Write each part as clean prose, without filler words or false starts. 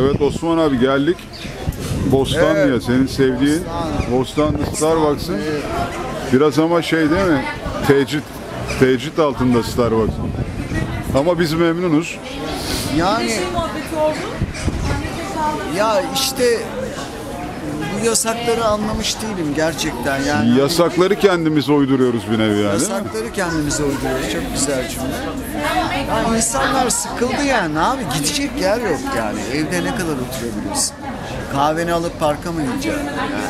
Evet Osman abi geldik. Bostanlı'ya, Evet. senin sevdiğin Bostanlı Starbucks'ın. Biraz ama şey değil mi? Tecrit altında Starbucks. Ama biz memnunuz. Yani ya işte bu yasakları anlamış değilim gerçekten yani. Yasakları kendimiz uyduruyoruz bir nevi yani, değil mi? Yasakları kendimize uyduruyoruz. Çok güzel cümle. Yani insanlar sıkıldı yani abi, gidecek yer yok yani. Evde ne kadar oturabilirsin? Kahveni alıp parka mı gideceksin?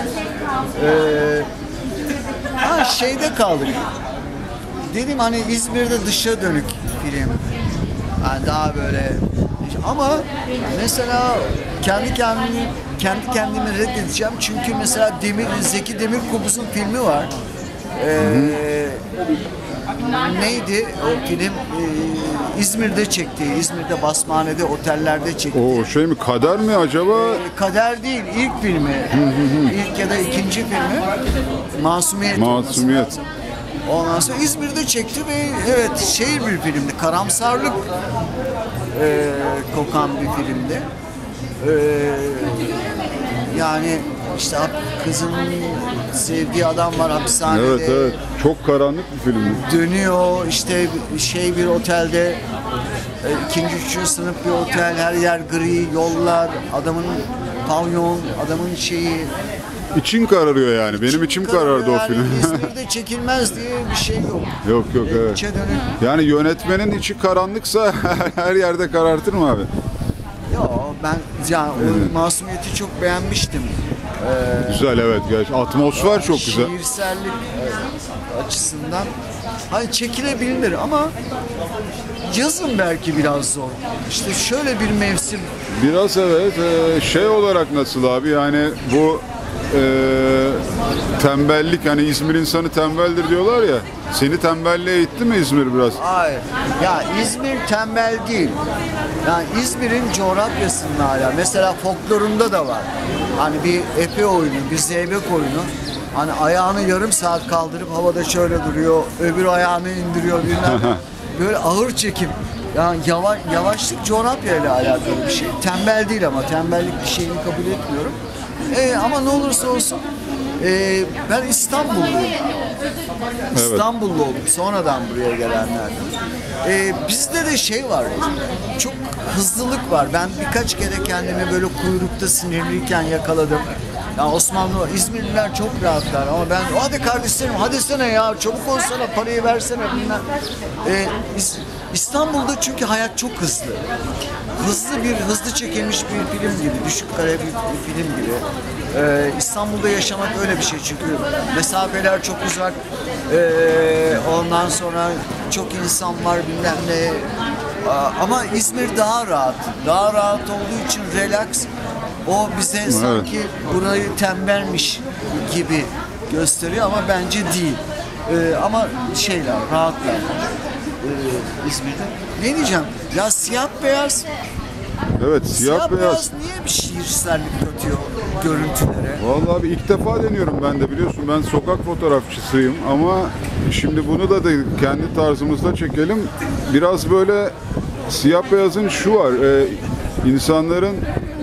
Yani, şeyde kaldık. Dedim hani İzmir'de dışa dönük film. Yani daha böyle ama mesela kendi kendimi reddedeceğim çünkü mesela Zeki Demirkubuz'un filmi var. Neydi o film? İzmir'de çektiği, İzmir'de basmanede, otellerde çektiği. O şey mi, Kader mi acaba? Kader değil, ilk filmi. İlk ya da ikinci filmi. Masumiyet. Masumiyet. Ondan sonra İzmir'de çekti ve evet şehir bir filmdi. Karamsarlık kokan bir filmdi. Yani işte kızının sevdiği adam var hapishanede. Evet evet. Çok karanlık bir film. Dönüyor işte şey bir otelde, ikinci, üçüncü sınıf bir otel, her yer gri, yollar, adamın pavyon, adamın şeyi. İçin kararıyor yani. Benim içim karardı o Yani film. İzmir'de çekilmez diye bir şey yok. Yok yok evet. İçe dönük. Yani yönetmenin içi karanlıksa her yerde karartır mı abi? Ya ben yani o Masumiyet'i çok beğenmiştim. Güzel evet. Atmosfer çok güzel. Şiirsellik açısından. Hani çekilebilir ama yazın belki biraz zor. İşte şöyle bir mevsim. Biraz evet. Şey olarak nasıl abi, yani bu tembellik, hani İzmir insanı tembeldir diyorlar ya. Seni tembelliğe itti mi İzmir biraz? Hayır. Ya İzmir tembel değil. Yani İzmir'in coğrafyasının hala. Mesela folklorunda da var. Hani bir epe oyunu, bir zeybek oyunu. Hani ayağını yarım saat kaldırıp havada şöyle duruyor. Öbür ayağını indiriyor bilmem. Böyle ağır çekim. Yani yavaşlık coğrafyayla alakalı bir şey. Tembel değil ama tembellik bir şeyini kabul etmiyorum. Ama ne olursa olsun ben İstanbulluyum. Evet. İstanbullu oldum. Sonradan buraya gelenlerden. Bizde de şey var. Çok hızlılık var. Ben birkaç kere kendimi böyle kuyrukta sinirliyken yakaladım. Ya Osmanlı, İzmirliler çok rahatlar ama ben hadi kardeşlerim hadi sene ya çabuk olsana parayı versene bilmem. İstanbul'da çünkü hayat çok hızlı. Hızlı çekilmiş bir film gibi, düşük kare bir film gibi. İstanbul'da yaşamak öyle bir şey çünkü mesafeler çok uzak. Ondan sonra çok insan var bilmem ne. Ama İzmir daha rahat. Daha rahat olduğu için relax. O bize sanki burayı tembelmiş gibi gösteriyor ama bence değil. Ama şeyler, rahatlar. İzmir'de. Ne diyeceğim? Ya siyah beyaz. Evet siyah beyaz. Niye bir şiirsellik katıyor görüntülere? Vallahi ilk defa deniyorum ben de, biliyorsun ben sokak fotoğrafçısıyım ama şimdi bunu da kendi tarzımızda çekelim. Biraz böyle siyah beyazın şu var, insanların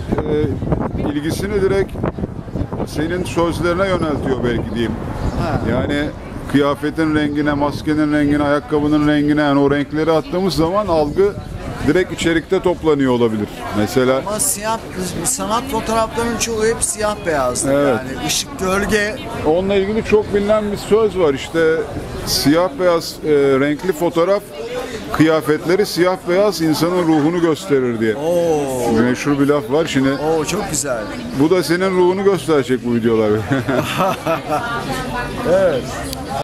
ilgisini direkt senin sözlerine yöneltiyor belki diyeyim. Yani kıyafetin rengine, maskenin rengine, ayakkabının rengine, yani o renkleri attığımız zaman algı direkt içerikte toplanıyor olabilir. Mesela ama siyah sanat fotoğraflarının çoğu hep siyah beyazdı. Evet. Yani ışık, gölge. onunla ilgili çok bilinen bir söz var. İşte siyah beyaz renkli fotoğraf kıyafetleri siyah beyaz insanın ruhunu gösterir diye. Meşhur bir laf var. Şimdi Çok güzel. bu da senin ruhunu gösterecek bu videolar. Evet.